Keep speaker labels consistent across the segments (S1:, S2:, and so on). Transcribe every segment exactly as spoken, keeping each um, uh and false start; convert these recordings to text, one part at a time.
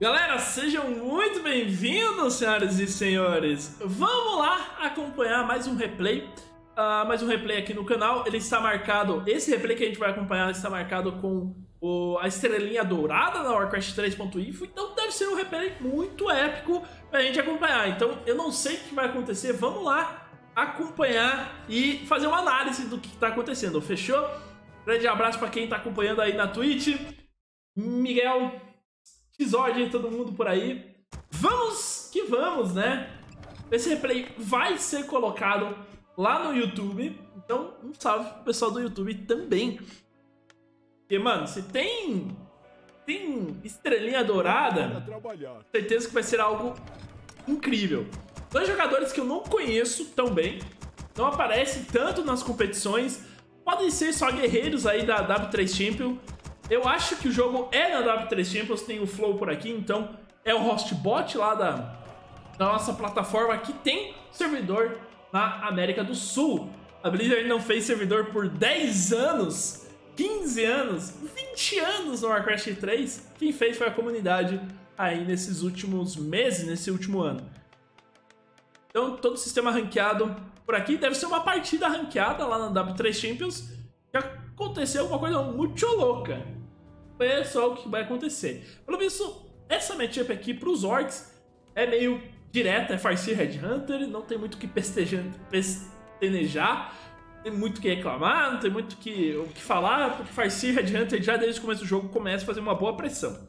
S1: Galera, sejam muito bem-vindos, senhoras e senhores. Vamos lá acompanhar mais um replay. Uh, mais um replay aqui no canal. Ele está marcado, esse replay que a gente vai acompanhar está marcado com o, a estrelinha dourada na Warcraft três ponto info. Então deve ser um replay muito épico pra gente acompanhar. Então eu não sei o que vai acontecer. Vamos lá acompanhar e fazer uma análise do que está acontecendo. Fechou? Grande abraço para quem está acompanhando aí na Twitch. Miguel, Xord, todo mundo por aí. Vamos que vamos, né? Esse replay vai ser colocado lá no YouTube. Então, um salve pro pessoal do YouTube também. Porque, mano, se tem tem estrelinha dourada, certeza que vai ser algo incrível. Dois jogadores que eu não conheço tão bem, não aparecem tanto nas competições, podem ser só guerreiros aí da W três Champions. Eu acho que o jogo é na W três Champions, tem o Flow por aqui, então é o hostbot lá da, da nossa plataforma que tem servidor na América do Sul. A Blizzard não fez servidor por dez anos, quinze anos, vinte anos no Warcraft três. Quem fez foi a comunidade aí nesses últimos meses, nesse último ano. Então todo o sistema ranqueado por aqui. Deve ser uma partida ranqueada lá na W três Champions. Que aconteceu uma coisa muito louca. É só o que vai acontecer. Pelo visto, essa matchup aqui para os orcs é meio direta, é Farseer Headhunter, não tem muito o que pestenejar, tem muito o que reclamar, não tem muito que, o que falar, porque Farseer Headhunter já desde o começo do jogo começa a fazer uma boa pressão.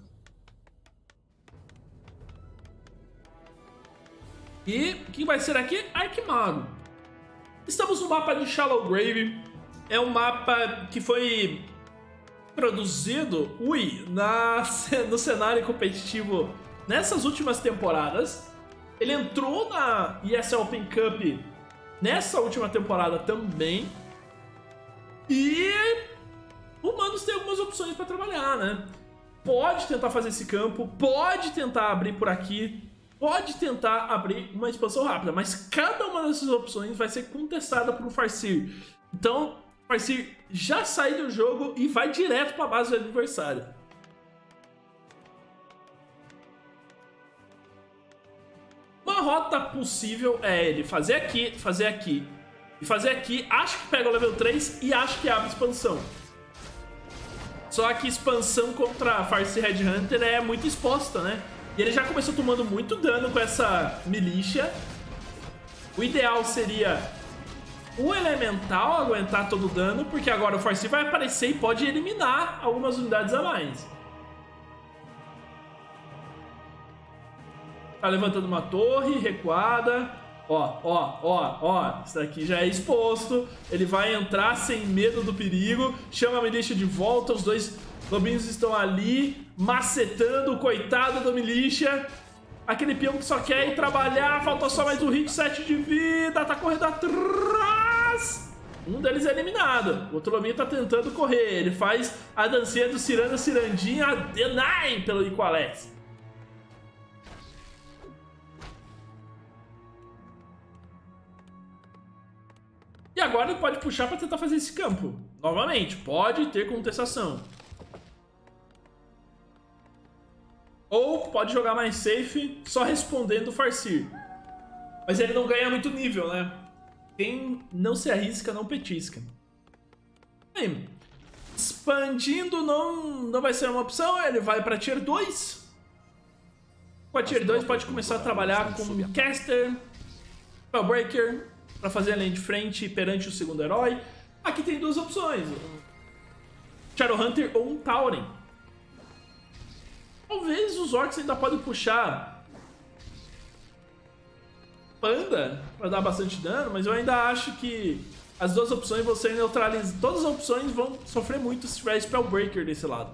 S1: E o que vai ser aqui? Arquimago. Estamos no mapa de Shadowgrave, é um mapa que foi produzido, ui, na, no cenário competitivo nessas últimas temporadas. Ele entrou na E S L Open Cup nessa última temporada também. E o Humanos tem algumas opções para trabalhar, né? Pode tentar fazer esse campo, pode tentar abrir por aqui, pode tentar abrir uma expansão rápida, mas cada uma dessas opções vai ser contestada por um Farseer. Então, o Farseer já sai do jogo e vai direto para a base do adversário. Uma rota possível é ele fazer aqui, fazer aqui e fazer aqui. Acho que pega o level três e acho que abre expansão. Só que expansão contra Farseer Headhunter é muito exposta, né? E ele já começou tomando muito dano com essa milícia. O ideal seria o Elemental aguentar todo o dano, porque agora o Farseer vai aparecer e pode eliminar algumas unidades a mais. Tá levantando uma torre, recuada. Ó, ó, ó, ó. Isso daqui já é exposto. Ele vai entrar sem medo do perigo. Chama a milícia de volta. Os dois lobinhos estão ali, macetando o coitado do milícia. Aquele peão que só quer ir trabalhar. Falta só mais um hit, sete de vida. Tá correndo atrás. Um deles é eliminado. O outro lobinho tá tentando correr. Ele faz a dancinha do Ciranda Cirandinha. Deny pelo Equaless. E agora ele pode puxar para tentar fazer esse campo. Novamente, pode ter contestação. Ou pode jogar mais safe, só respondendo o Farseer. Mas ele não ganha muito nível, né? Quem não se arrisca, não petisca. Bem, expandindo não, não vai ser uma opção. Ele vai para Tier dois. Com a Tier dois pode começar a trabalhar com Caster, Spellbreaker, para fazer a linha de frente perante o segundo herói. Aqui tem duas opções: um Shadowhunter ou um Tauren. Talvez os orcs ainda podem puxar Panda para dar bastante dano, mas eu ainda acho que as duas opções vão ser neutralizadas. Todas as opções vão sofrer muito se tiver Spellbreaker desse lado.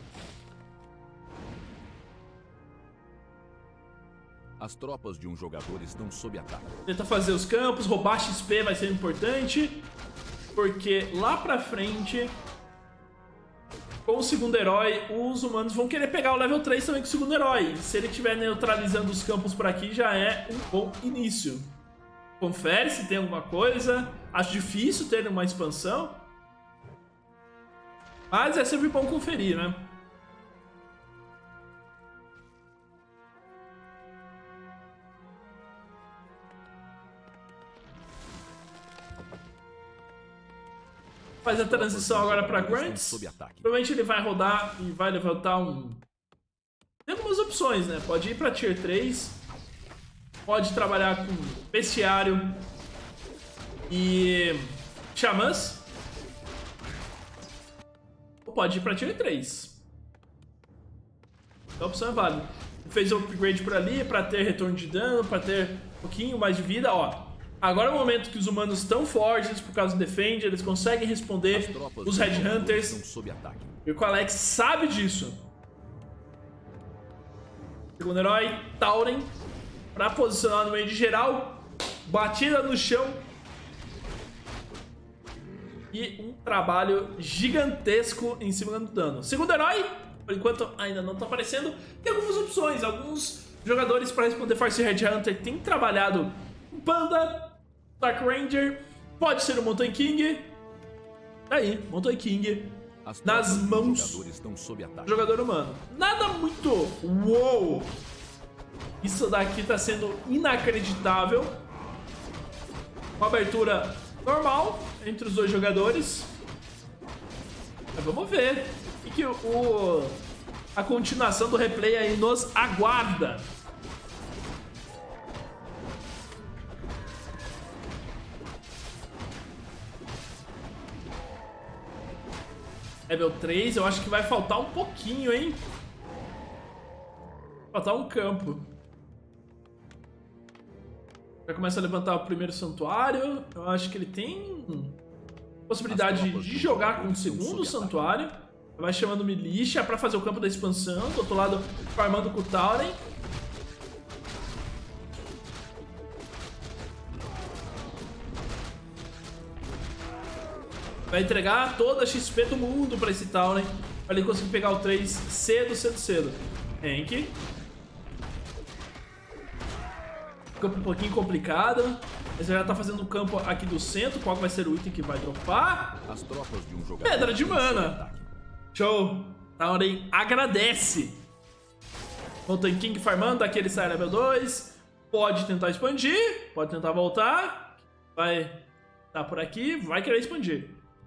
S2: As tropas de um jogador estão sob ataque.
S1: Tenta fazer os campos, roubar X P vai ser importante, porque lá pra frente, com o segundo herói, os humanos vão querer pegar o level três também com o segundo herói. Se ele estiver neutralizando os campos por aqui, já é um bom início. Confere se tem alguma coisa. Acho difícil ter uma expansão, mas é sempre bom conferir, né? Faz a transição agora pra Grunts. Provavelmente ele vai rodar e vai levantar um... Tem algumas opções, né? Pode ir pra Tier três. Pode trabalhar com Bestiário e Xamãs. Ou pode ir pra Tier três. Então a opção é válida. Fez o upgrade por ali pra ter retorno de dano, pra ter um pouquinho mais de vida. Ó, agora é o momento que os humanos estão fortes por causa do Defend. Eles conseguem responder os Headhunters. E o Alex sabe disso. Segundo herói, Tauren. Pra posicionar no meio de geral. Batida no chão. E um trabalho gigantesco em cima do dano. Segundo herói, por enquanto ainda não tá aparecendo. Tem algumas opções. Alguns jogadores para responder Farseer Headhunter têm trabalhado o Panda, Dark Ranger. Pode ser o Mountain King. Tá aí, Mountain King nas mãos do jogador humano. Nada muito uou. Isso daqui tá sendo inacreditável. Uma abertura normal entre os dois jogadores. Mas vamos ver o que, que o, a continuação do replay aí nos aguarda. Level três, eu acho que vai faltar um pouquinho, hein? Faltar um campo. Já começa a levantar o primeiro santuário. Eu acho que ele tem possibilidade de jogar com o segundo santuário. Vai chamando Militia pra fazer o campo da expansão. Do outro lado, farmando com o Tauren. Vai entregar toda a X P do mundo pra esse Tauren. Pra ele conseguir pegar o três cedo, cedo, cedo. Hank. Campo um pouquinho complicado. Mas já tá fazendo o campo aqui do centro. Qual vai ser o item que vai dropar?
S2: As tropas de um jogador
S1: Pedra de mana. Show. Tauren agradece. Mountain King farmando. Aqui ele sai level dois. Pode tentar expandir. Pode tentar voltar. Vai tá por aqui. Vai querer expandir.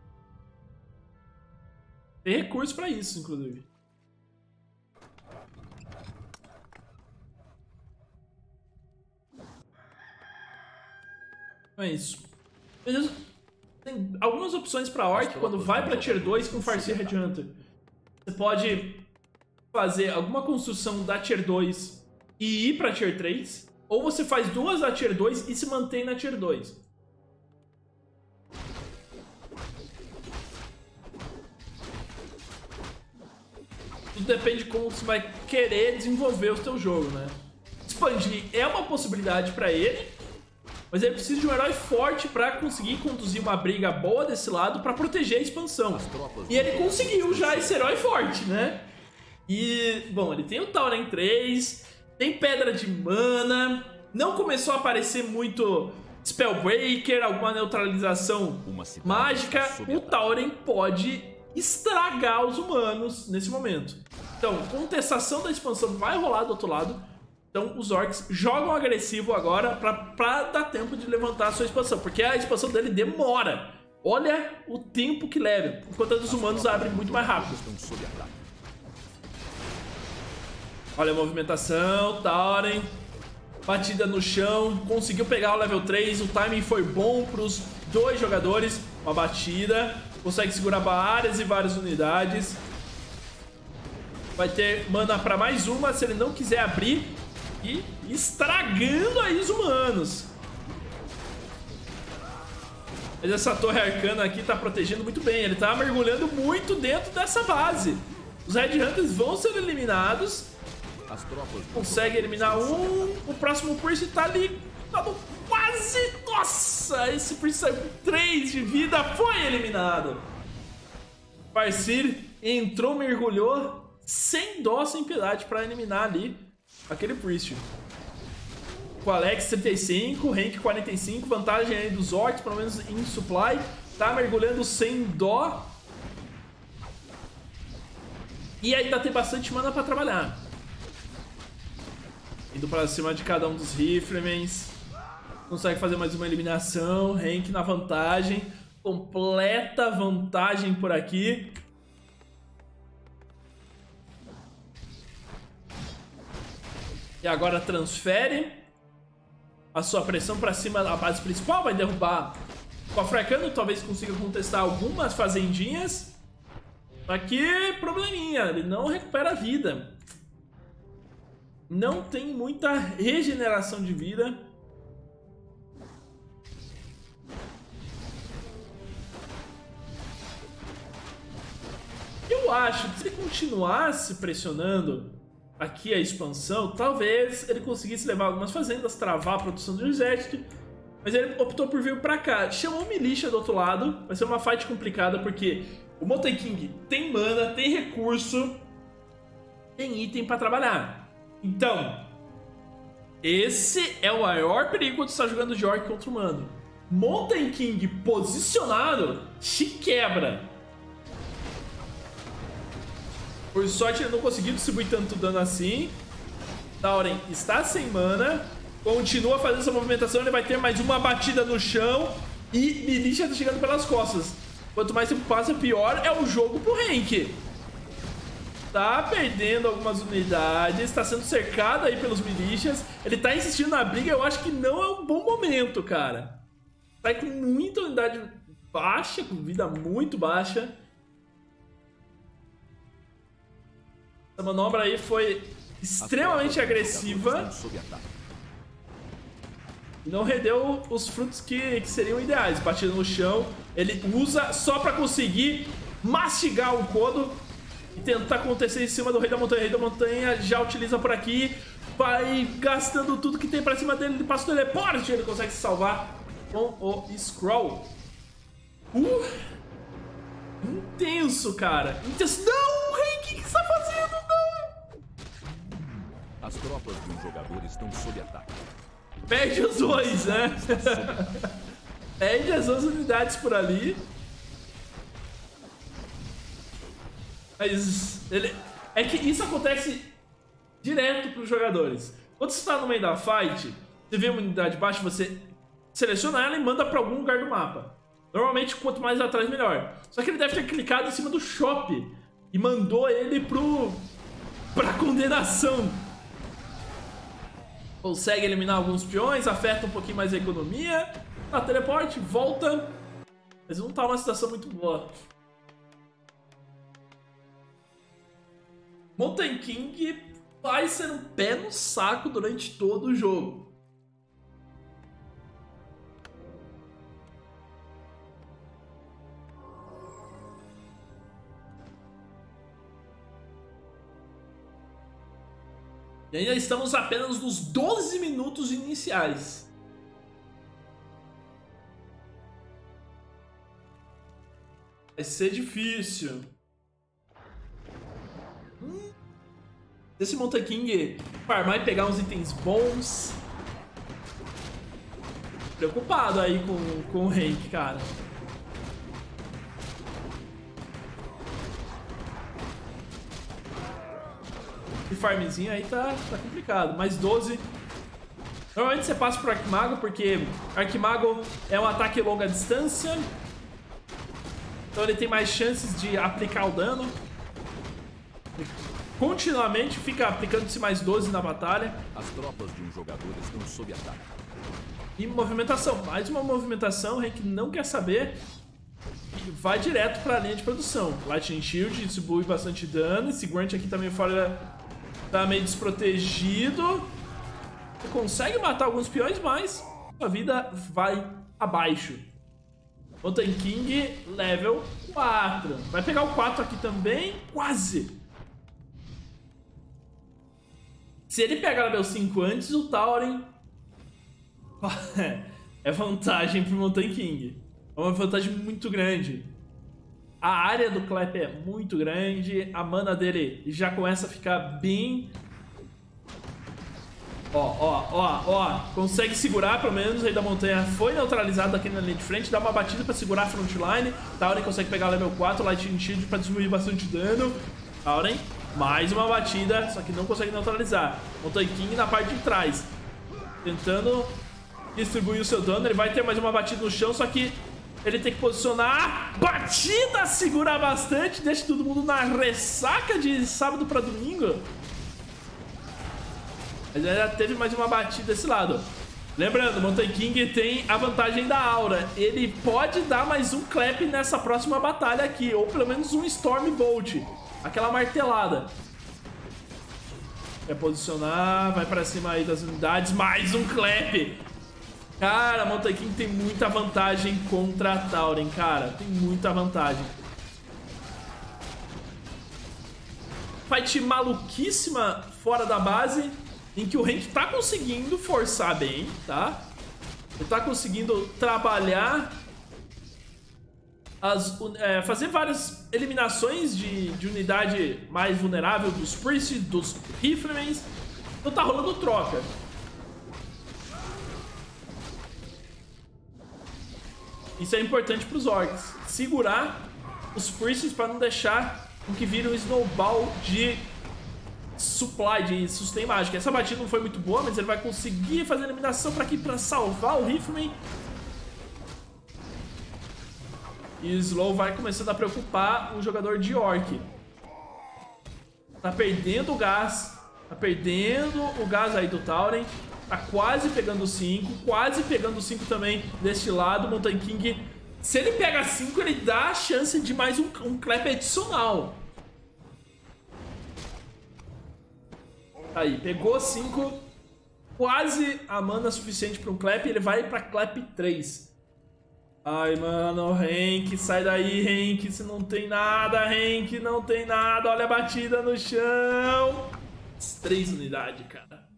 S1: Tem recurso pra isso, inclusive. É isso. Beleza. Tem algumas opções pra Orc quando vai pra Tier dois com Farseer Headhunter. Você pode fazer alguma construção da Tier dois e ir pra Tier três. Ou você faz duas da Tier dois e se mantém na Tier dois. Tudo depende de como você vai querer desenvolver o seu jogo, né? Expandir é uma possibilidade pra ele, mas ele precisa de um herói forte pra conseguir conduzir uma briga boa desse lado pra proteger a expansão. E ele conseguiu já esse herói forte, né? E, bom, ele tem o Tauren três, tem Pedra de Mana, não começou a aparecer muito Spellbreaker, alguma neutralização mágica. O Tauren pode estragar os humanos nesse momento. Então, contestação da expansão vai rolar do outro lado. Então, os orcs jogam agressivo agora pra, pra dar tempo de levantar a sua expansão. Porque a expansão dele demora. Olha o tempo que leva. Enquanto a dos humanos abre muito mais rápido. Olha a movimentação. Tauren. Batida no chão. Conseguiu pegar o level três. O timing foi bom pros dois jogadores. Uma batida. Consegue segurar várias e várias unidades. Vai ter mana pra mais uma se ele não quiser abrir. E estragando aí os humanos. Mas essa torre arcana aqui tá protegendo muito bem. Ele tá mergulhando muito dentro dessa base. Os Headhunters vão ser eliminados.
S2: As tropas
S1: consegue eliminar um. O próximo Priest tá ali. Tá no quase. Nossa, esse Priest saiu com três de vida. Foi eliminado. Farseer entrou, mergulhou. Sem dó, sem piedade pra eliminar ali aquele Priest. Com Alex trinta e cinco, Hank quarenta e cinco, vantagem aí dos orcs, pelo menos em supply. Tá mergulhando sem dó. E ainda tem bastante mana pra trabalhar. Indo pra cima de cada um dos Riflemans. Consegue fazer mais uma eliminação. Hank na vantagem. completa vantagem por aqui. E agora transfere a sua pressão para cima da base principal. Vai derrubar o cofre arcano. Talvez consiga contestar algumas fazendinhas. Só que probleminha, ele não recupera a vida. Não tem muita regeneração de vida. Eu acho que se ele continuasse pressionando aqui a expansão, talvez ele conseguisse levar algumas fazendas, travar a produção do exército. Mas ele optou por vir pra cá. Chamou o Militia do outro lado. Vai ser uma fight complicada porque o Mountain King tem mana, tem recurso, tem item pra trabalhar. Então, esse é o maior perigo quando você está jogando de Orc contra humano. Mountain King posicionado te quebra. Por sorte ele não conseguiu distribuir tanto dano assim. Tauren está sem mana. Continua fazendo essa movimentação. Ele vai ter mais uma batida no chão. E Militia está chegando pelas costas. Quanto mais tempo passa, pior é o jogo pro Henk. Tá perdendo algumas unidades. Está sendo cercado aí pelos Militias. Ele tá insistindo na briga. Eu acho que não é um bom momento, cara. Tá com muita unidade baixa. Com vida muito baixa. Essa manobra aí foi extremamente agressiva. E não rendeu os frutos que, que seriam ideais. Batendo no chão. Ele usa só pra conseguir mastigar o Kodo e tentar acontecer em cima do Rei da Montanha. O Rei da Montanha já utiliza por aqui. Vai gastando tudo que tem pra cima dele. Ele passa o teleporte. Ele consegue se salvar com o Scroll. Uh, intenso, cara. Intenso. Não, Rei, o que, que você tá fazendo? Não.
S2: As tropas de um jogador estão sob ataque.
S1: Perde os dois, né? Perde as duas unidades por ali. Mas ele... é que isso acontece direto para os jogadores. Quando você está no meio da fight, você vê uma unidade baixa, você seleciona ela e manda para algum lugar do mapa. Normalmente, quanto mais atrás, melhor. Só que ele deve ter clicado em cima do shop e mandou ele pro... pra condenação. Consegue eliminar alguns peões, afeta um pouquinho mais a economia. Tá, teleporte, volta. Mas não tá uma situação muito boa. Mountain King vai ser um pé no saco durante todo o jogo. E ainda estamos apenas nos doze minutos iniciais. Vai ser difícil. Hum. Esse Mountain King farmar e pegar uns itens bons. Preocupado aí com, com o Henk, cara. E farmzinho aí tá, tá complicado. Mais doze. Normalmente você passa pro Arquimago, porque Arquimago é um ataque longa distância. Então ele tem mais chances de aplicar o dano. Continuamente fica aplicando-se mais doze na batalha.
S2: As tropas de um jogador estão sob ataque.
S1: E movimentação. Mais uma movimentação. O Henk não quer saber. E vai direto pra linha de produção. Lightning Shield distribui bastante dano. Esse Grunt aqui também fora... tá meio desprotegido. Você consegue matar alguns peões, mas sua vida vai abaixo. Mountain King, level quatro. Vai pegar o quatro aqui também. Quase. Se ele pegar level cinco antes, o Tauren... é vantagem pro Mountain King. É uma vantagem muito grande. A área do Clap é muito grande. A mana dele já começa a ficar bem... Ó, ó, ó, ó. Consegue segurar, pelo menos. O Rei da Montanha foi neutralizado aqui na linha de frente. Dá uma batida pra segurar a frontline. Tauren consegue pegar level quatro. Lightning Shield pra distribuir bastante dano. Tauren, mais uma batida. Só que não consegue neutralizar. Mountain King na parte de trás. Tentando distribuir o seu dano. Ele vai ter mais uma batida no chão, só que... Ele tem que posicionar. Batida, segurar bastante. Deixa todo mundo na ressaca de sábado pra domingo. Mas ainda teve mais uma batida desse lado. Lembrando, Mountain King tem a vantagem da aura. Ele pode dar mais um clap nessa próxima batalha aqui. Ou pelo menos um Storm Bolt. Aquela martelada. Quer posicionar. Vai pra cima aí das unidades. Mais um clap. Cara, Mountain King tem muita vantagem contra a Tauren, cara. Tem muita vantagem. Fight maluquíssima fora da base. Em que o Hank tá conseguindo forçar bem, tá? Ele tá conseguindo trabalhar, as, é, fazer várias eliminações de, de unidade mais vulnerável dos Priests, dos Riflemen. Então tá rolando troca. Isso é importante pros Orcs. Segurar os Priests pra não deixar com que vire um snowball de supply, de sustain mágico. Essa batida não foi muito boa, mas ele vai conseguir fazer a eliminação pra aqui, pra salvar o Rifleman. E o Slow vai começando a preocupar o jogador de Orc. Tá perdendo o gás. Tá perdendo o gás aí do Tauren. Tá quase pegando cinco. Quase pegando cinco também deste lado. Mountain King, se ele pega cinco, ele dá a chance de mais um, um clap adicional. Aí, pegou cinco, quase a mana suficiente para um clap, ele vai para clap três. Ai, mano, Hank, sai daí, Hank, se não tem nada, Hank, não tem nada, olha a batida no chão. Três unidades, cara.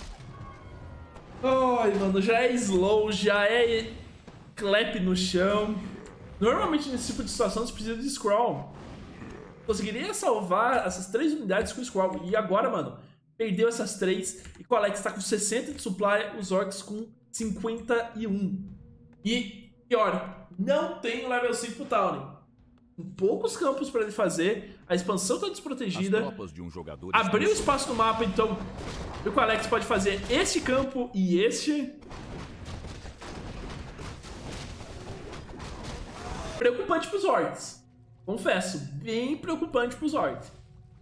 S1: Ai, mano, já é slow, já é clap no chão. Normalmente nesse tipo de situação você precisa de scroll. Conseguiria salvar essas três unidades com scroll. E agora, mano, perdeu essas três. E o Alex tá com sessenta de supply, os Orcs com cinquenta e um. E, pior, não tem o level cinco pro Tauren. Com poucos campos pra ele fazer. A expansão tá desprotegida.
S2: De um
S1: abriu espaço no mapa, então o Alex pode fazer este campo e este. Preocupante pros Orcs. Confesso, bem preocupante pros Orcs.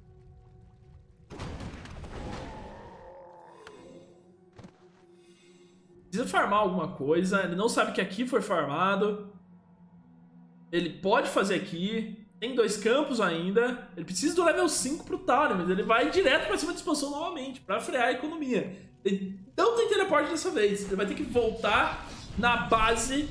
S1: Precisa farmar alguma coisa. Ele não sabe que aqui foi farmado. Ele pode fazer aqui. Tem dois campos ainda. Ele precisa do level cinco pro Tauren, mas ele vai direto pra cima de expansão novamente, pra frear a economia. Ele não tem teleporte dessa vez. Ele vai ter que voltar na base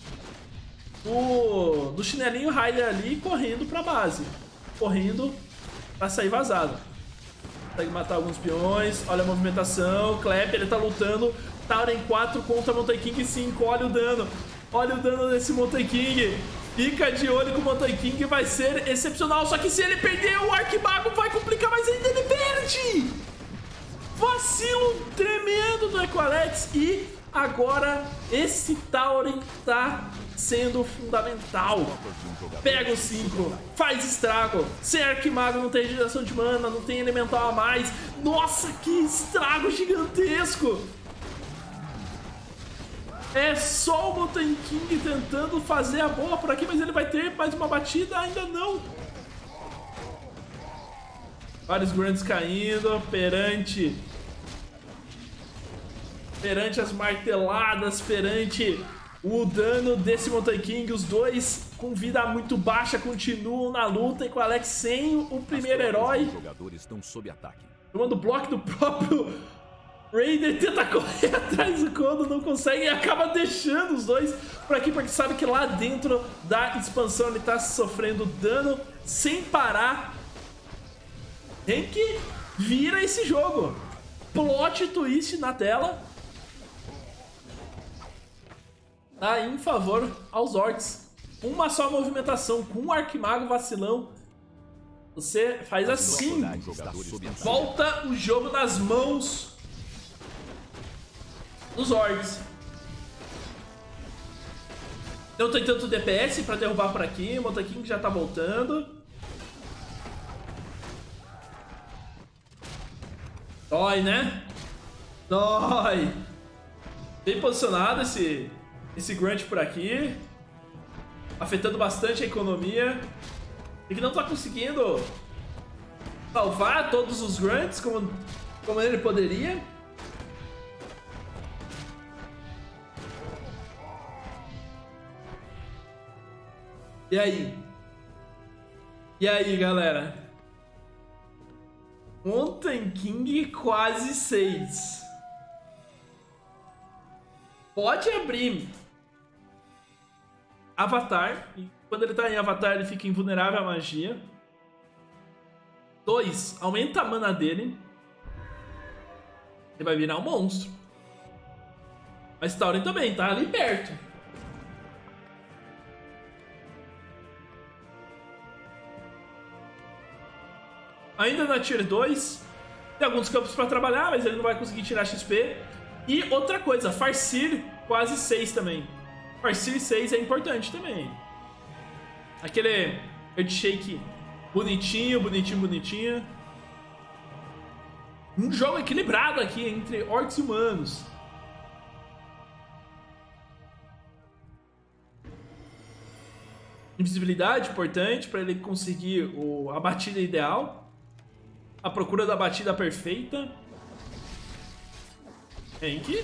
S1: do, do chinelinho Hyler ali, correndo pra base. Correndo pra sair vazado. Consegue matar alguns peões. Olha a movimentação. Clap, ele tá lutando. Tauren quatro contra Mountain King cinco. Olha o dano. Olha o dano desse Mountain King. Fica de olho que o Mountain King vai ser excepcional. Só que se ele perder, o Arquimago vai complicar mais ainda. Ele perde! Vacilo tremendo do Equalex. E agora esse Tauren tá sendo fundamental. Pega o cinco, faz estrago. Sem Arquimago não tem regeneração de mana, não tem elemental a mais. Nossa, que estrago gigantesco! É só o Mountain King tentando fazer a bola por aqui, mas ele vai ter mais uma batida? Ainda não. Vários Grunts caindo perante... Perante as marteladas, perante o dano desse Mountain King. Os dois com vida muito baixa continuam na luta. E com o Alex sem o primeiro herói.
S2: Os jogadores estão sob ataque.
S1: Tomando bloco do próprio... Raider tenta correr atrás do Kondo, não consegue e acaba deixando os dois por aqui, porque sabe que lá dentro da expansão ele tá sofrendo dano sem parar. Tem que vira esse jogo. Plot twist na tela. Tá em favor aos Orcs. Uma só movimentação com o Arquimago vacilão. Você faz assim. Volta o jogo nas mãos dos Orcs. Não tem tanto D P S pra derrubar por aqui. O Mountain King já tá voltando. Dói, né? Dói. Bem posicionado esse, esse Grunt por aqui. afetando bastante a economia. E que não tá conseguindo salvar todos os grunts como, como ele poderia. E aí? E aí, galera? Mountain King quase seis. Pode abrir Avatar. E quando ele tá em Avatar, ele fica invulnerável à magia. dois. Aumenta a mana dele. Ele vai virar um monstro. Mas Tauren também tá ali perto. Ainda na Tier dois, tem alguns campos para trabalhar, mas ele não vai conseguir tirar X P. E outra coisa, Farseer quase seis também. Farseer seis é importante também. Aquele Earthshake bonitinho, bonitinho, bonitinho. Um jogo equilibrado aqui entre orcs e humanos. Invisibilidade importante para ele conseguir o, a batida ideal. A procura da batida perfeita. Henk.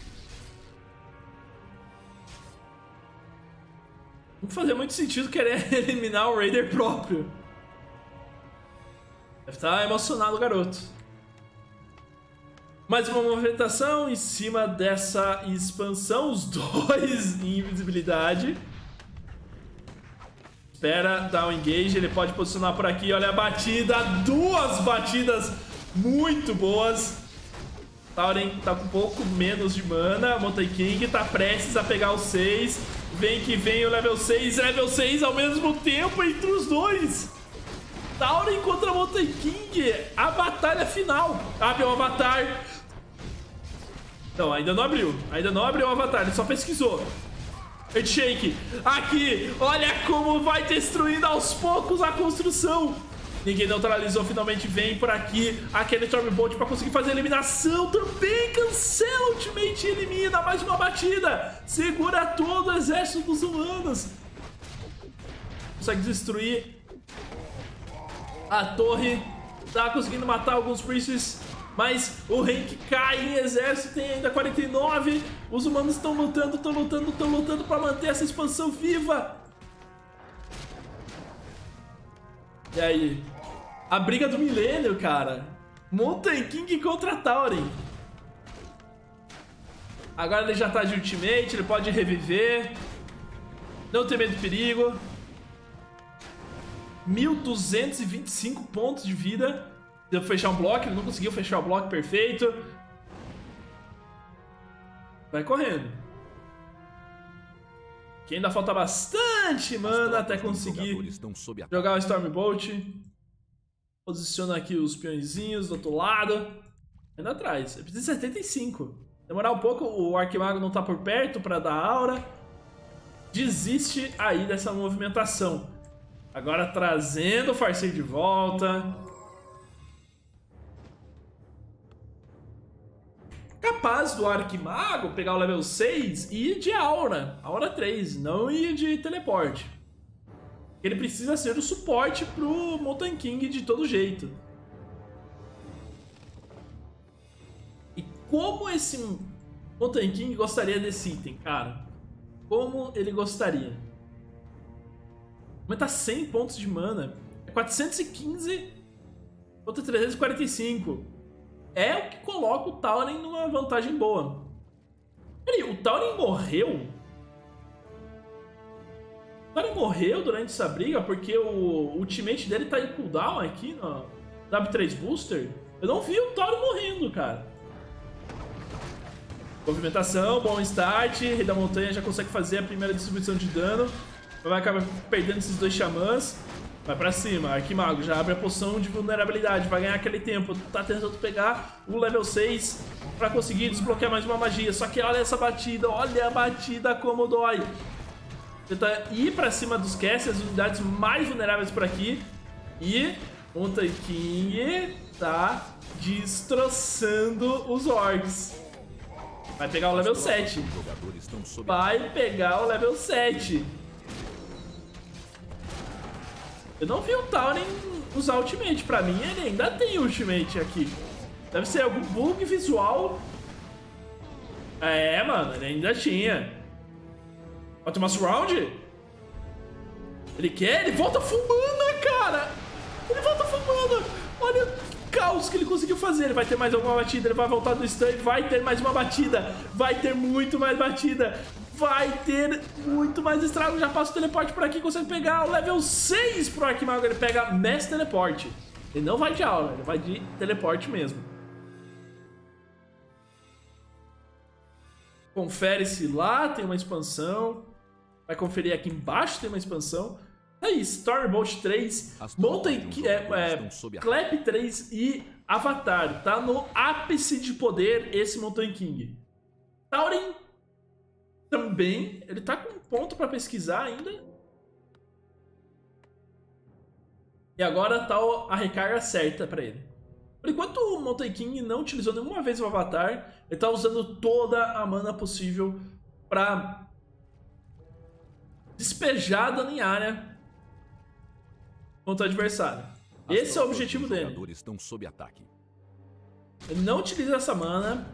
S1: Não fazer muito sentido querer eliminar o Raider próprio. Deve estar emocionado o garoto. Mais uma movimentação em cima dessa expansão. Os dois em invisibilidade. Espera dar o engage, ele pode posicionar por aqui. Olha a batida, duas batidas muito boas. Tauren tá com um pouco menos de mana. Mountain King tá prestes a pegar o seis. Vem que vem o level seis, level seis ao mesmo tempo entre os dois. Tauren contra Mountain King, a batalha final. Abre o avatar. Não, ainda não abriu. Ainda não abriu o avatar, ele só pesquisou. Earthshake, aqui, olha como vai destruindo aos poucos a construção. Ninguém neutralizou, finalmente vem por aqui aquele Stormbolt para conseguir fazer a eliminação. Também cancela o ultimate e elimina mais uma batida. Segura todo o exército dos humanos. Consegue destruir a torre. Tá conseguindo matar alguns Priests. Mas o rank cai em exército, tem ainda quarenta e nove. Os humanos estão lutando, estão lutando, estão lutando para manter essa expansão viva. E aí? A briga do milênio, cara. Mountain King contra Tauren. Agora ele já tá de ultimate, ele pode reviver. Não tem medo de perigo. mil duzentos e vinte e cinco pontos de vida. Deu pra fechar um bloco, ele não conseguiu fechar o bloco perfeito. Vai correndo. Que ainda falta bastante mana até conseguir jogar o Stormbolt. Posiciona aqui os peõezinhos do outro lado. Ainda atrás. Ele precisa de setenta e cinco. Demorar um pouco, o Arquimago não tá por perto pra dar aura. Desiste aí dessa movimentação. Agora trazendo o Farseer de volta. Capaz do Arquimago pegar o level seis e ir de Aura, Aura três, não ir de teleporte. Ele precisa ser o suporte pro Mountain King de todo jeito. E como esse Mountain King gostaria desse item, cara? Como ele gostaria? Aumenta cem pontos de mana. É quatrocentos e quinze contra trezentos e quarenta e cinco. É o que coloca o Tauren numa vantagem boa. Peraí, o Tauren morreu? O Tauren morreu durante essa briga porque o ultimate dele tá em cooldown aqui no W três Booster? Eu não vi o Tauren morrendo, cara. Movimentação, bom start. Rei da Montanha já consegue fazer a primeira distribuição de dano. Vai acabar perdendo esses dois xamãs. Vai pra cima, Arquimago já abre a poção de vulnerabilidade, vai ganhar aquele tempo, tá tentando pegar o level seis pra conseguir desbloquear mais uma magia, só que olha essa batida, olha a batida como dói. Tenta ir pra cima dos casters, as unidades mais vulneráveis por aqui, e Mountain King tá destroçando os orcs. Vai pegar o level sete, vai pegar o level sete. Eu não vi o Tauren usar ultimate. Pra mim, ele ainda tem ultimate aqui. Deve ser algum bug visual. É, mano, ele ainda tinha. Bota uma surround? Ele quer? Ele volta fumando, cara! Ele volta fumando! Olha o caos que ele conseguiu fazer. Ele vai ter mais alguma batida, ele vai voltar do stun e vai ter mais uma batida. Vai ter muito mais batida. Vai ter muito mais estrago. Já passa o teleporte por aqui, consegue pegar o level seis pro Arquimago. Ele pega Mass Teleporte. Ele não vai de aula, ele vai de teleporte mesmo. Confere-se lá, tem uma expansão. Vai conferir aqui embaixo, tem uma expansão. Aí, Stormbolt três, Mountain é, é, Clap três e Avatar. Tá no ápice de poder esse Mountain King. Tauren também, ele tá com um ponto pra pesquisar ainda. E agora tá a recarga certa pra ele. Por enquanto o Mountain King não utilizou nenhuma vez o Avatar, ele tá usando toda a mana possível pra despejar dano em área contra o adversário.
S2: As
S1: Esse é o objetivo dele.
S2: Os jogadores estão sob ataque.
S1: Ele não utiliza essa mana.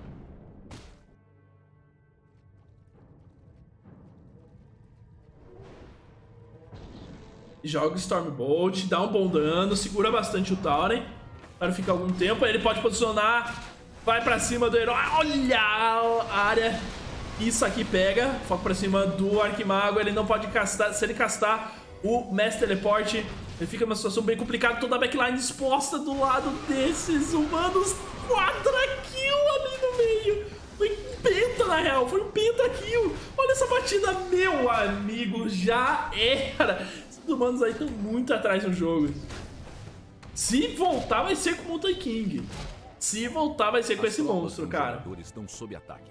S1: Joga o Stormbolt, dá um bom dano, segura bastante o Tauren para ficar algum tempo. Aí ele pode posicionar, vai pra cima do herói. Olha a área. Isso aqui pega, foca pra cima do Arquimago. Ele não pode castar, se ele castar o Mass Teleport, ele fica numa situação bem complicada. Toda a backline exposta do lado desses humanos. Quadra kill ali no meio. Foi um penta na real, foi um penta kill. Olha essa batida, meu amigo, já era. Esses humanos aí estão muito atrás no jogo. Se voltar, vai ser com o Mountain King. Se voltar, vai ser com esse monstro, cara. Os
S2: jogadores estão sob ataque.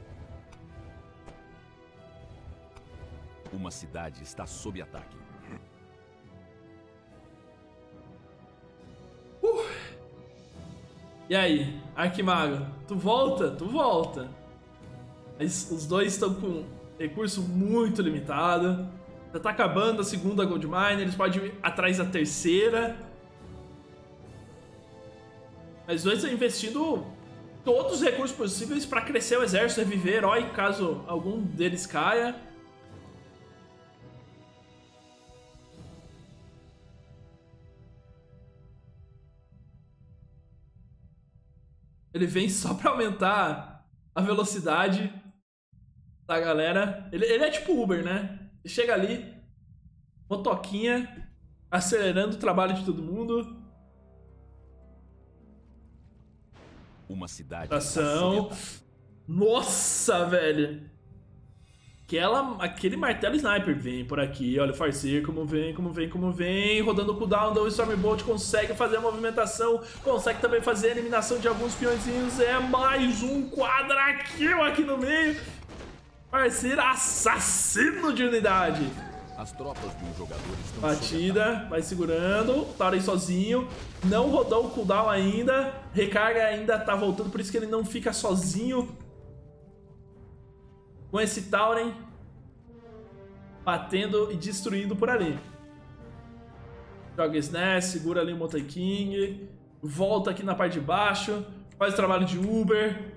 S2: Uma cidade está sob ataque.
S1: Uh. E aí, Arquimago? Tu volta? Tu volta. Mas os dois estão com recurso muito limitado. Já tá acabando a segunda Gold Mine. Eles podem ir atrás da terceira. Mas os dois estão investindo todos os recursos possíveis para crescer o exército, reviver herói caso algum deles caia. Ele vem só pra aumentar a velocidade da galera. Ele, ele é tipo Uber, né? Ele chega ali, motoquinha, acelerando o trabalho de todo mundo.
S2: Uma cidade.
S1: Ação. Nossa, velho. Aquela, aquele martelo sniper vem por aqui. Olha o Farseer, como vem, como vem, como vem. Rodando o cooldown, o Stormbolt consegue fazer a movimentação. Consegue também fazer a eliminação de alguns peõezinhos. É mais um quadra kill aqui no meio. Farseer, assassino de unidade.
S2: As tropas de um jogador estão
S1: batida, vai segurando. Tauren sozinho. Não rodou o cooldown ainda. Recarga ainda tá voltando, por isso que ele não fica sozinho com esse Tauren batendo e destruindo por ali. Joga Snare, segura ali o Mountain King. Volta aqui na parte de baixo. Faz o trabalho de Uber.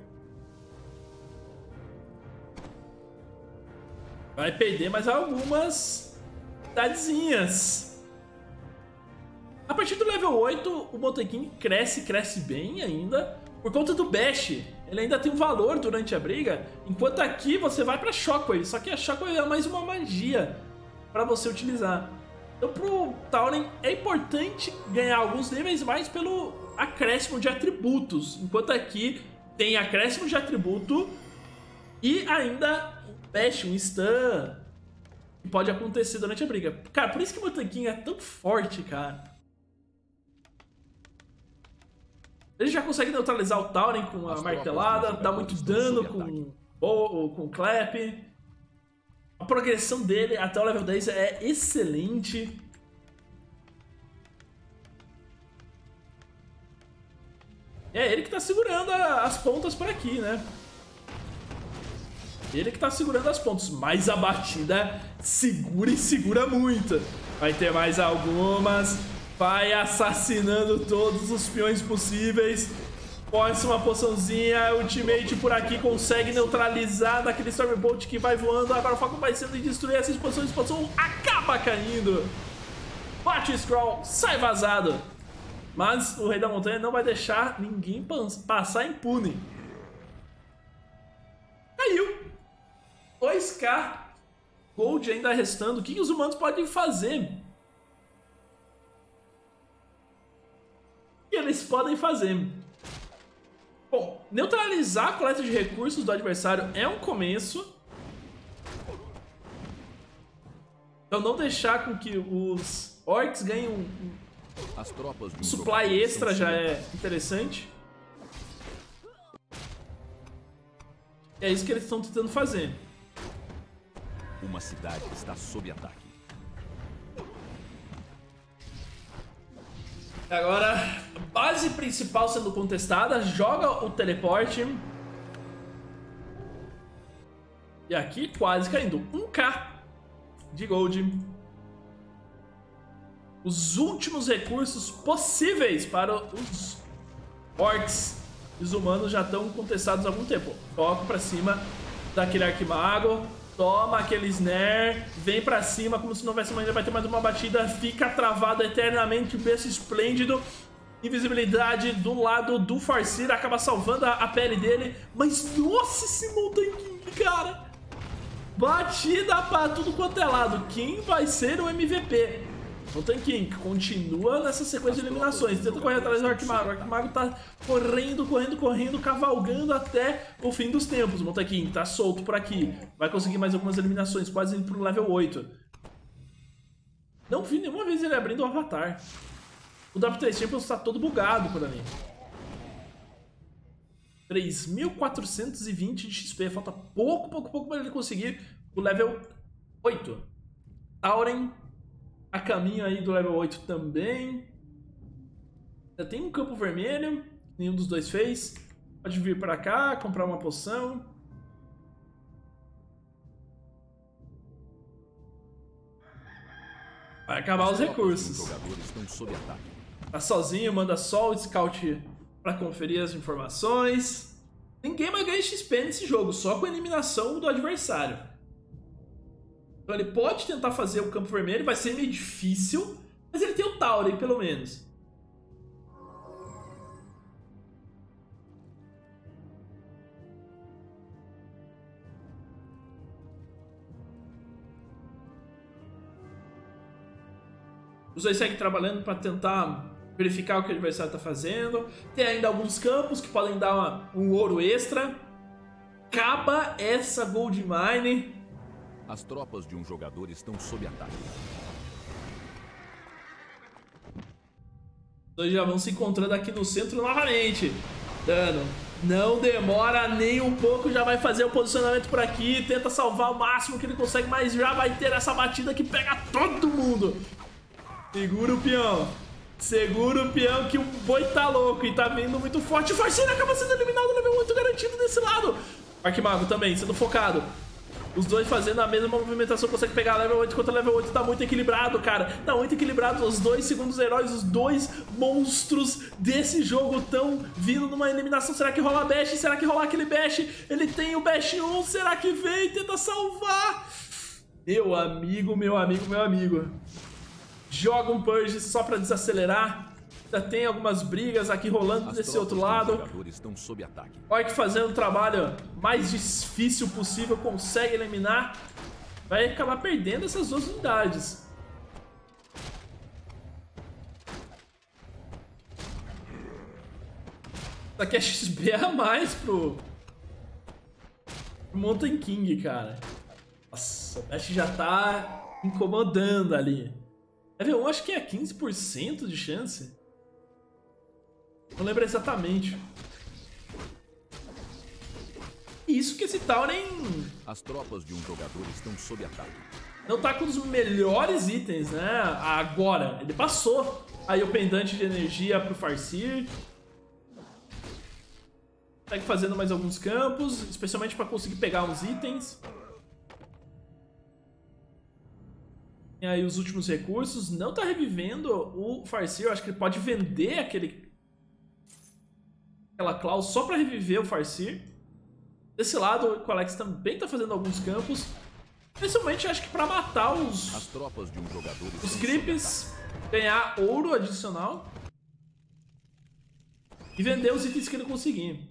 S1: Vai perder mais algumas cidadezinhas. A partir do level oito, o Mountain King cresce, cresce bem ainda. Por conta do Bash, ele ainda tem um valor durante a briga. Enquanto aqui você vai pra Shockwave. Só que a Shockwave é mais uma magia pra você utilizar. Então pro Tauren é importante ganhar alguns níveis mais pelo acréscimo de atributos. Enquanto aqui tem acréscimo de atributo e ainda um Bash, um stun, que pode acontecer durante a briga. Cara, por isso que o Mountain King é tão forte, cara. Ele já consegue neutralizar o Tauren com a martelada, dá muito dano com o com Clap. A progressão dele até o level dez é excelente. É ele que tá segurando a, as pontas por aqui, né? Ele que tá segurando as pontas, mas a batida segura e segura muito. Vai ter mais algumas. Vai assassinando todos os peões possíveis. Força uma poçãozinha. Ultimate por aqui consegue neutralizar daquele Stormbolt que vai voando. Agora o foco vai sendo em destruir essa expansão. A expansão acaba caindo. Bate o Scroll, sai vazado. Mas o Rei da Montanha não vai deixar ninguém passar impune. Caiu. dois K Gold ainda restando. O que os humanos podem fazer? O que eles podem fazer? Bom, neutralizar a coleta de recursos do adversário é um começo. Então não deixar com que os orcs ganhem um,
S2: As tropas de um
S1: supply extra já é interessante. É isso que eles estão tentando fazer.
S2: Uma cidade está sob ataque.
S1: Agora, base principal sendo contestada, joga o teleporte. E aqui quase caindo. um K de gold. Os últimos recursos possíveis para os orcs e os humanos já estão contestados há algum tempo. Foco pra cima daquele arquimago. Toma aquele snare, vem pra cima como se não houvesse ainda, vai ter mais uma batida, fica travado eternamente, berço esplêndido, invisibilidade do lado do Farseer, acaba salvando a, a pele dele, mas nossa, esse Mountain King, cara, batida pra tudo quanto é lado, quem vai ser o M V P? Mountain King continua nessa sequência de eliminações, tenta correr atrás do Arquimago, o Arquimago tá correndo, correndo, correndo, cavalgando até o fim dos tempos. O Mountain King tá solto por aqui, vai conseguir mais algumas eliminações, quase indo pro level oito. Não vi nenhuma vez ele abrindo o avatar. O W três Champions tá todo bugado por ali. três mil quatrocentos e vinte de X P, falta pouco, pouco, pouco para ele conseguir o level oito. Tauren a caminho aí do level oito também. Já tem um campo vermelho. Nenhum dos dois fez. Pode vir pra cá, comprar uma poção. Vai acabar os recursos. Tá sozinho, manda só o scout pra conferir as informações. Ninguém mais ganha X P nesse jogo, só com a eliminação do adversário. Então ele pode tentar fazer o campo vermelho, vai ser meio difícil, mas ele tem o Tauren, pelo menos. Os dois seguem trabalhando para tentar verificar o que o adversário está fazendo. Tem ainda alguns campos que podem dar uma, um ouro extra. Acaba essa Gold Mine.
S2: As tropas de um jogador estão sob ataque.
S1: Os dois já vão se encontrando aqui no centro novamente. Dano. Não demora nem um pouco, já vai fazer o posicionamento por aqui. Tenta salvar o máximo que ele consegue, mas já vai ter essa batida que pega todo mundo. Segura o peão. Segura o peão que o boi tá louco e tá vindo muito forte. O Farseer acaba sendo eliminado, level muito garantido desse lado. Arquimago também, sendo focado. Os dois fazendo a mesma movimentação, consegue pegar level oito, enquanto o level oito tá muito equilibrado, cara. Tá muito equilibrado, os dois segundos heróis, os dois monstros desse jogo estão vindo numa eliminação. Será que rola Bash? Será que rola aquele Bash? Ele tem o Bash um, será que vem? Tenta salvar. Meu amigo, meu amigo, meu amigo. Joga um Purge só pra desacelerar. Ainda tem algumas brigas aqui rolando
S2: As
S1: desse outro lado.
S2: Estão sob ataque.
S1: Orc fazendo o trabalho mais difícil possível, consegue eliminar. Vai acabar perdendo essas duas unidades. Isso aqui é X P a mais pro, pro Mountain King, cara. Nossa, o Bash já tá incomodando ali. Level um acho que é quinze por cento de chance. Não lembro exatamente. Isso que esse Tauren...
S2: As tropas de um jogador estão sob ataque.
S1: Não tá com os melhores itens, né? Agora, ele passou aí o pendante de energia pro Farseer. Segue fazendo mais alguns campos, especialmente para conseguir pegar uns itens. Tem aí os últimos recursos. Não tá revivendo o Farseer. Eu acho que ele pode vender aquele... aquela claw só pra reviver o Farseer. Desse lado, o Equalex também tá fazendo alguns campos. Principalmente, acho que pra matar os...
S2: As tropas de um jogador
S1: os creeps, ganhar ouro adicional. E vender os itens que ele conseguir.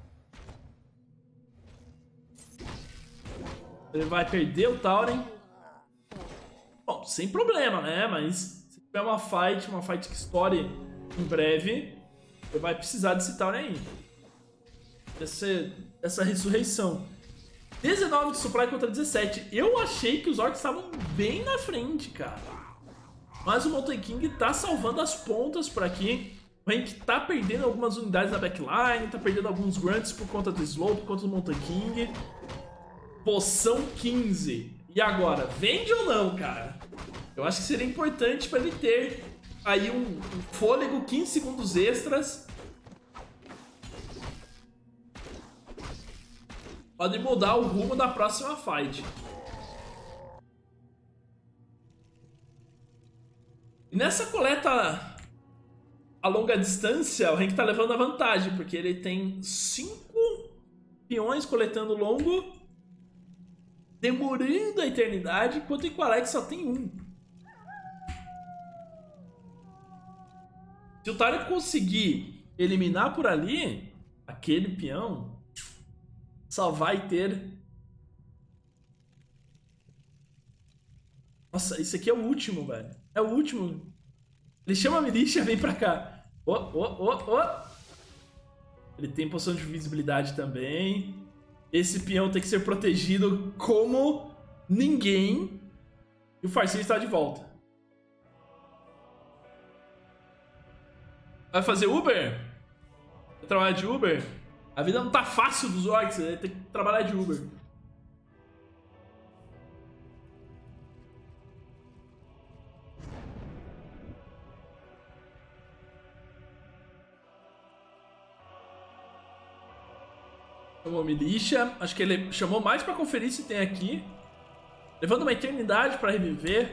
S1: Ele vai perder o Tauren. Bom, sem problema, né? Mas se tiver uma fight, uma fight que estoure em breve, ele vai precisar desse Tauren aí. Essa, essa ressurreição. dezenove de supply contra dezessete. Eu achei que os orcs estavam bem na frente, cara. Mas o Mountain King tá salvando as pontas por aqui. O Hank tá perdendo algumas unidades na backline, tá perdendo alguns grunts por conta do slow, por conta do Mountain King. Poção quinze. E agora, vende ou não, cara? Eu acho que seria importante para ele ter aí um, um fôlego, quinze segundos extras. Pode mudar o rumo da próxima fight. E nessa coleta a longa distância, o Hank tá levando a vantagem, porque ele tem cinco peões coletando longo, demorando a eternidade, enquanto o Equalex só tem um. Se o Tauren conseguir eliminar por ali, aquele peão só vai ter... Nossa, esse aqui é o último, velho. É o último. Ele chama a milícia, vem pra cá. Ô, ô, ô, ô. Ele tem poção de visibilidade também. Esse peão tem que ser protegido como ninguém. E o Farseer está de volta. Vai fazer Uber? Vai trabalhar de Uber? A vida não tá fácil dos orcs, ele tem que trabalhar de Uber. Chamou milícia. Acho que ele chamou mais pra conferir se tem aqui. Levando uma eternidade pra reviver.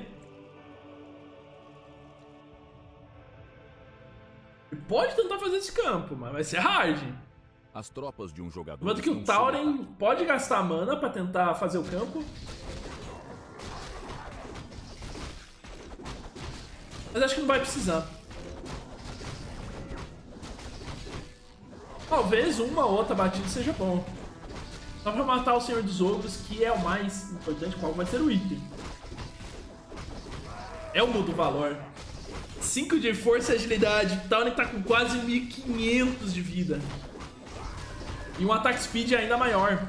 S1: Ele pode tentar fazer esse campo, mas vai ser hard.
S2: As tropas de um jogador.
S1: Enquanto que o Tauren pode gastar mana pra tentar fazer o campo. Mas acho que não vai precisar. Talvez uma ou outra batida seja bom. Só pra matar o Senhor dos Ogros, que é o mais importante, qual vai ser o item. É o mudo valor. cinco de força e agilidade. O Tauren tá com quase mil e quinhentos de vida. E um ataque speed ainda maior.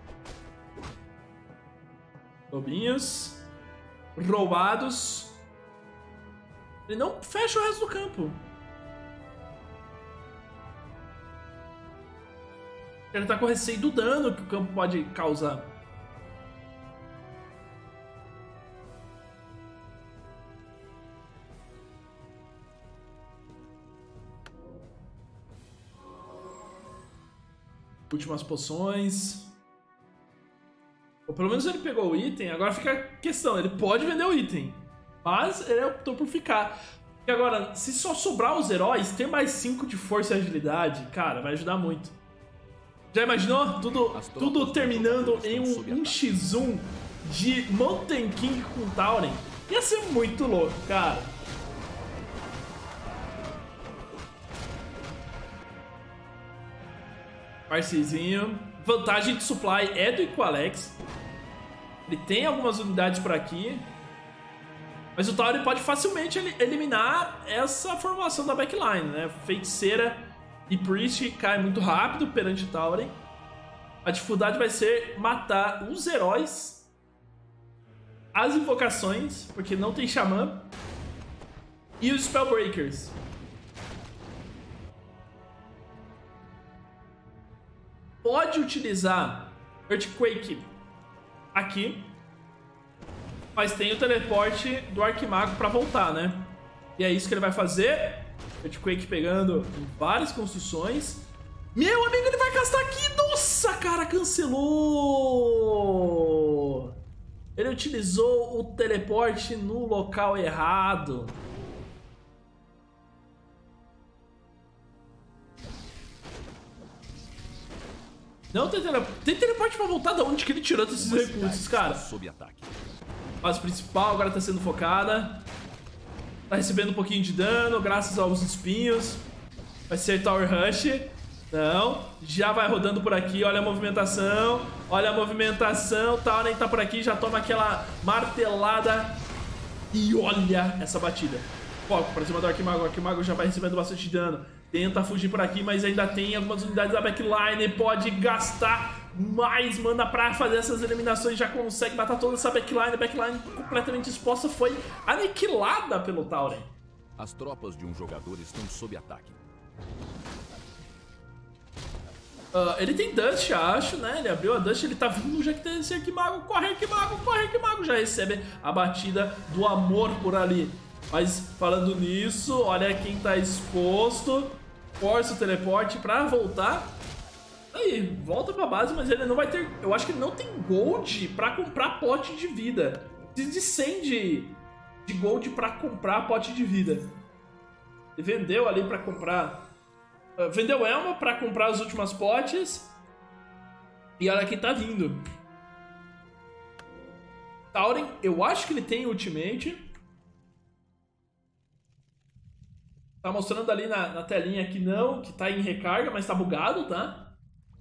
S1: Lobinhos. Roubados. Ele não fecha o resto do campo. Ele tá com receio do dano que o campo pode causar. Últimas poções. Ou pelo menos ele pegou o item. Agora fica a questão, ele pode vender o item, mas ele optou por ficar. E agora, se só sobrar os heróis, ter mais cinco de força e agilidade, cara, vai ajudar muito. Já imaginou? Tudo, tudo terminando em um, um por um de Mountain King com Tauren. Ia ser muito louco, cara. Farseerzinho. Vantagem de supply é do Equalex. Ele tem algumas unidades por aqui. Mas o Tauren pode facilmente eliminar essa formação da backline, né? Feiticeira e Priest cai muito rápido perante o Tauren. A dificuldade vai ser matar os heróis, as invocações, porque não tem Xamã, e os Spellbreakers. Pode utilizar Earthquake aqui, mas tem o teleporte do Arquimago para voltar, né? E é isso que ele vai fazer. Earthquake pegando em várias construções. Meu amigo, ele vai castar aqui. Nossa, cara, cancelou. Ele utilizou o teleporte no local errado. Não tem teleporte. Tem teleporte pra voltar da onde que ele tirou esses recursos, cara?
S2: Sob ataque.
S1: Base principal agora tá sendo focada. Tá recebendo um pouquinho de dano, graças aos espinhos. Vai ser Tower Rush. Não. Já vai rodando por aqui, olha a movimentação. Olha a movimentação. Tauren tá por aqui, já toma aquela martelada. E olha essa batida. Foco pra cima do Arquimago. O Arquimago já vai recebendo bastante dano. Tenta fugir por aqui, mas ainda tem algumas unidades da backline. Pode gastar mais mana pra fazer essas eliminações. Já consegue matar toda essa backline. A backline completamente exposta foi aniquilada pelo Tauren.
S2: As tropas de um jogador estão sob ataque.
S1: Uh, ele tem Dust, acho, né? Ele abriu a Dust, ele tá vindo já que tem esse Arquimago. Corre, Arquimago, corre, Arquimago. Já recebe a batida do amor por ali. Mas falando nisso, olha quem tá exposto. Força o teleporte pra voltar. Aí, volta pra base, mas ele não vai ter... Eu acho que ele não tem gold pra comprar pote de vida. Precisa de cem de, de gold pra comprar pote de vida. Ele vendeu ali pra comprar... Uh, vendeu Elma pra comprar as últimas potes. E olha quem tá vindo. Tauren, eu acho que ele tem ultimate. Tá mostrando ali na, na telinha que não, que tá em recarga, mas tá bugado, tá?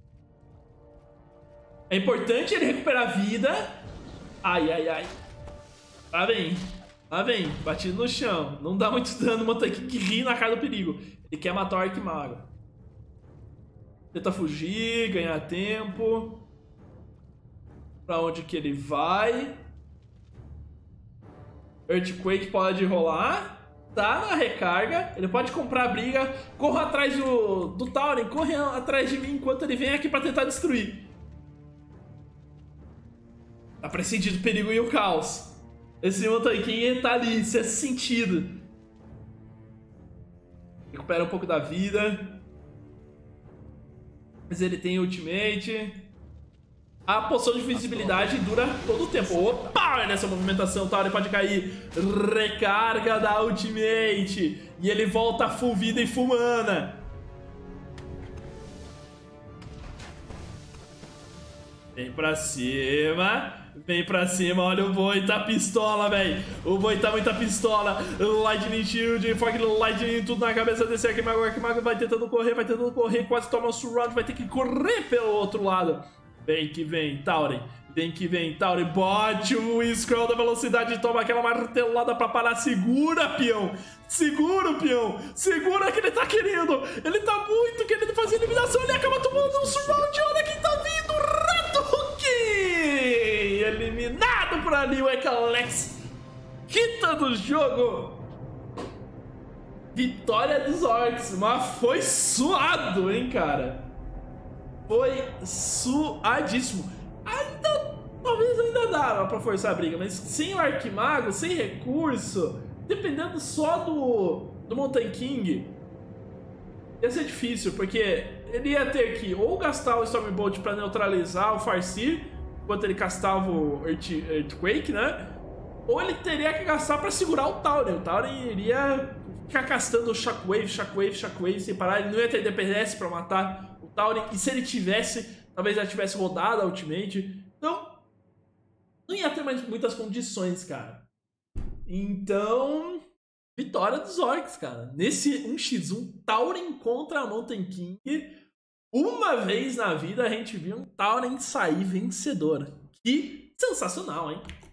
S1: É importante ele recuperar vida. Ai, ai, ai. Lá vem. Lá vem. Batido no chão. Não dá muito dano, Montanking que ri na cara do perigo. Ele quer matar o Arquimago. Tenta fugir, ganhar tempo. Pra onde que ele vai? Earthquake pode rolar. Tá na recarga, ele pode comprar a briga. Corra atrás do, do Tauren, corre atrás de mim enquanto ele vem aqui pra tentar destruir. Tá pressendido o perigo e o caos. Esse Montanking tá ali, isso é sentido. Recupera um pouco da vida. Mas ele tem ultimate. A poção de visibilidade dura todo o tempo. Opa! Nessa movimentação, o Tauren pode cair. Recarga da ultimate. E ele volta full vida e full mana. Vem pra cima. Vem pra cima. Olha o boi, tá pistola, velho. O boi tá muita pistola. Lightning Shield, Fog Lightning, tudo na cabeça desse Arquimago. O Arquimago vai tentando correr, vai tentando correr. Quase toma o surround, vai ter que correr pelo outro lado. Vem que vem, Tauren. Vem que vem, Tauren. Bote o scroll da velocidade e toma aquela martelada pra parar. Segura, peão. Segura, peão. Segura que ele tá querendo. Ele tá muito querendo fazer eliminação. Ele acaba tomando um surround. Olha quem tá vindo. Redhawk. Eliminado por ali o Ekalex. Quita do jogo. Vitória dos Orcs. Mas foi suado, hein, cara. Foi suadíssimo. Ainda, talvez ainda dava pra forçar a briga, mas sem o Arquimago, sem recurso, dependendo só do, do Montanking, ia ser difícil, porque ele ia ter que ou gastar o Stormbolt pra neutralizar o Farseer, enquanto ele castava o Earth, Earthquake, né? Ou ele teria que gastar pra segurar o Tauren. O Tauren iria ficar castando Shockwave, Shockwave, Shockwave sem parar. Ele não ia ter D P S pra matar o Tauren. E se ele tivesse, talvez já tivesse rodado a ultimate. Então, não ia ter mais muitas condições, cara. Então, vitória dos Orcs, cara. Nesse um contra um, Tauren contra a Montanking. Uma vez na vida a gente viu um Tauren sair vencedor. Que sensacional, hein?